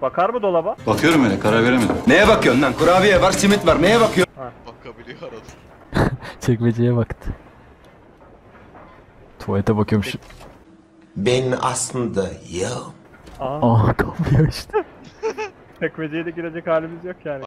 Bakar mı dolaba? Bakıyorum öyle, karar veremedim. Neye bakıyorsun lan? Kurabiye var, simit var. Neye bakıyorsun? Bakabiliyor arada. Çekmeceye baktı. Tuvalete bakıyormuş. Ben aslında ya. Aa, Aa kapıyor işte. çekmeceye de girecek halimiz yok yani.